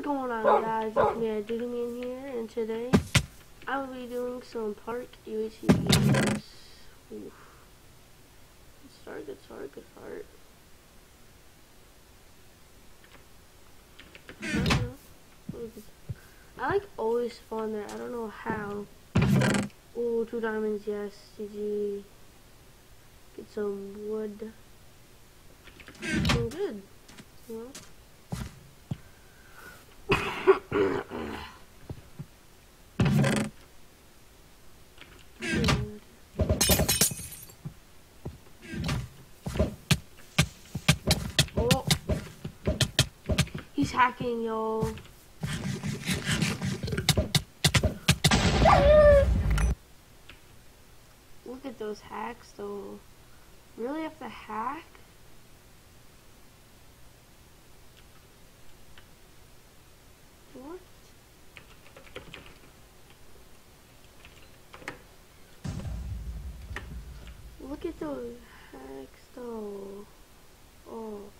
going on, guys? It's me, DutyMan here, and today I will be doing some Park UHC. Oof. Good start. I like always spawn there. I don't know how. Ooh, 2 diamonds, yes. GG. Get some wood. Doing good. You know? Oh, he's hacking, yo. Look at those hacks, though. Really have to hack? What? Look at those hacks, though. Oh.